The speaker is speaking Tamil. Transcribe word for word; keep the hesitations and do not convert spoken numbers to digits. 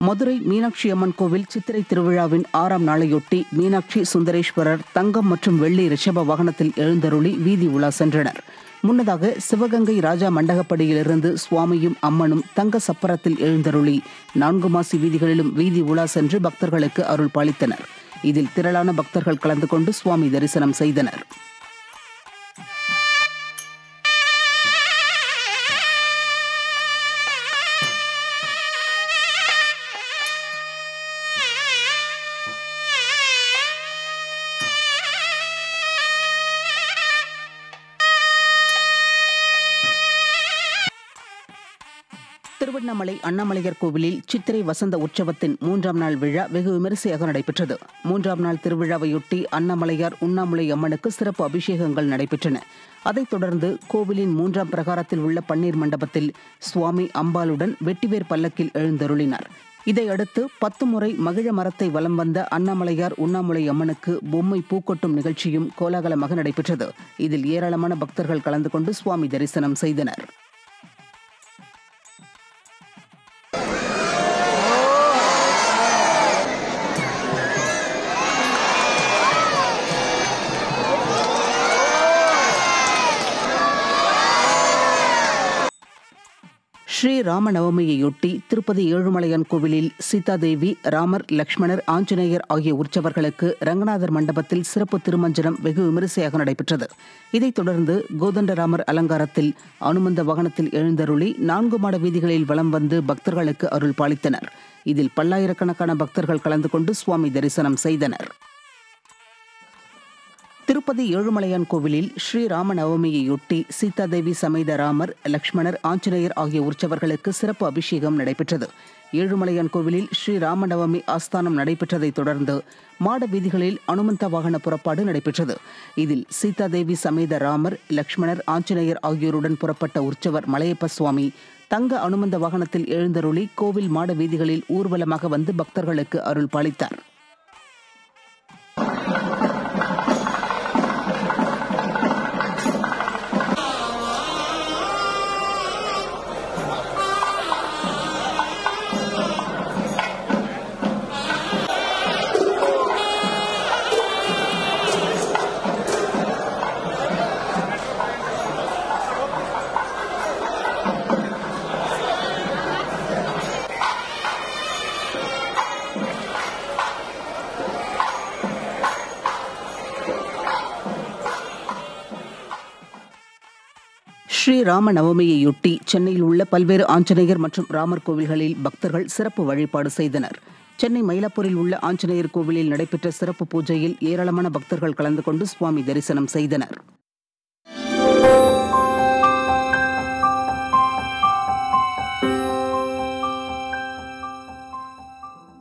மதுரை மீனாட்சி அம்மன் கோவில் சித்திரை திருவிழாவின் ஆறாம் நாளையொட்டி மீனாட்சி சுந்தரேஸ்வரர் தங்கம் மற்றும் வெள்ளி ரிஷப வாகனத்தில் எழுந்தருளி வீதி உலா சென்றனர். முன்னதாக சிவகங்கை ராஜா மண்டகப்படியிலிருந்து சுவாமியும் அம்மனும் தங்க சப்பரத்தில் எழுந்தருளி நான்கு மாசி வீதிகளிலும் வீதி உலா சென்று பக்தர்களுக்கு அருள் பாலித்தனர். இதில் திரளான பக்தர்கள் கலந்து கொண்டு சுவாமி தரிசனம் செய்தனர். திருவண்ணாமலை அண்ணாமலையார் கோவிலில் சித்திரை வசந்த உற்சவத்தின் மூன்றாம் நாள் விழா வெகு விமரிசையாக நடைபெற்றது. மூன்றாம் நாள் திருவிழாவையொட்டி அண்ணாமலையார் உண்ணாமுலை அம்மனுக்கு சிறப்பு அபிஷேகங்கள் நடைபெற்றன. அதைத் தொடர்ந்து கோவிலின் மூன்றாம் பிரகாரத்தில் உள்ள பன்னீர் மண்டபத்தில் சுவாமி அம்பாளுடன் வெட்டிவேர் பல்லக்கில் எழுந்தருளினார். இதையடுத்து பத்து முறை மகிழ மரத்தை வலம் வந்த அண்ணாமலையார் உண்ணாமுலை அம்மனுக்கு பொம்மை பூக்கொட்டும் நிகழ்ச்சியும் கோலாகலமாக நடைபெற்றது. இதில் ஏராளமான பக்தர்கள் கலந்து கொண்டு சுவாமி தரிசனம் செய்தனர். ஸ்ரீ ராமநவமியையொட்டி திருப்பதி ஏழுமலையான் கோவிலில் சீதாதேவி, ராமர், லக்ஷ்மணர், ஆஞ்சநேயர் ஆகிய உற்சவர்களுக்கு ரங்கநாதர் மண்டபத்தில் சிறப்பு திருமஞ்சனம் வெகு விமரிசையாக நடைபெற்றது. இதைத் தொடர்ந்து கோதண்டராமர் அலங்காரத்தில் அனுமந்த வாகனத்தில் எழுந்தருளி நான்கு மாட வீதிகளில் வலம் வந்து பக்தர்களுக்கு அருள் பாலித்தனர். இதில் பல்லாயிரக்கணக்கான பக்தர்கள் கலந்து கொண்டு சுவாமி தரிசனம் செய்தனர். திருப்பதி ஏழுமலையான் கோவிலில் ஸ்ரீ ராமநவமியையொட்டி சீதாதேவி சமேத ராமர், லக்ஷ்மணர், ஆஞ்சநேயர் ஆகிய உற்சவர்களுக்கு சிறப்பு அபிஷேகம் நடைபெற்றது. ஏழுமலையான் கோவிலில் ஸ்ரீ ராமநவமி ஆஸ்தானம் நடைபெற்றதைத் தொடர்ந்து மாட வீதிகளில் அனுமந்த வாகன புறப்பாடு நடைபெற்றது. இதில் சீதாதேவி சமேத ராமர், லக்ஷ்மணர், ஆஞ்சநேயர் ஆகியோருடன் புறப்பட்ட உற்சவர் மலையப்ப சுவாமி தங்க அனுமந்த வாகனத்தில் எழுந்தருளி கோவில் மாட வீதிகளில் ஊர்வலமாக வந்து பக்தர்களுக்கு அருள் பாலித்தார். ஸ்ரீ ராம நவமியையொட்டி சென்னையில் உள்ள பல்வேறு ஆஞ்சநேயர் மற்றும் ராமர் கோவில்களில் பக்தர்கள் சிறப்பு வழிபாடு செய்தனர். சென்னை மயிலாப்பூரில் உள்ள ஆஞ்சநேயர் கோவிலில் நடைபெற்ற சிறப்பு பூஜையில் ஏராளமான பக்தர்கள் கலந்து கொண்டு சுவாமி தரிசனம் செய்தனர்.